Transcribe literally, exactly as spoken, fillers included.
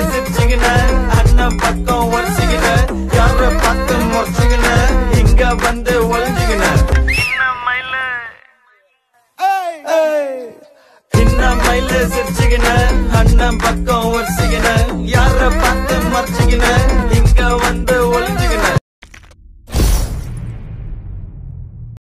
சிரிச்சுக்கின அண்ணன் பக்கம் ஒரிச்சுக்கின யார பார்த்து முறைச்சுக்கின இங்க வந்து ஒழிஞ்சுக்கின சின்ன மயில சிரிச்சுக்கின அண்ணன் பக்கம் ஒரிச்சுக்கின யார பார்த்து